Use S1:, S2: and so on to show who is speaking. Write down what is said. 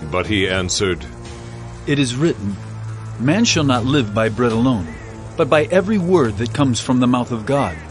S1: But he answered,
S2: It is written, Man shall not live by bread alone, but by every word that comes from the mouth of God.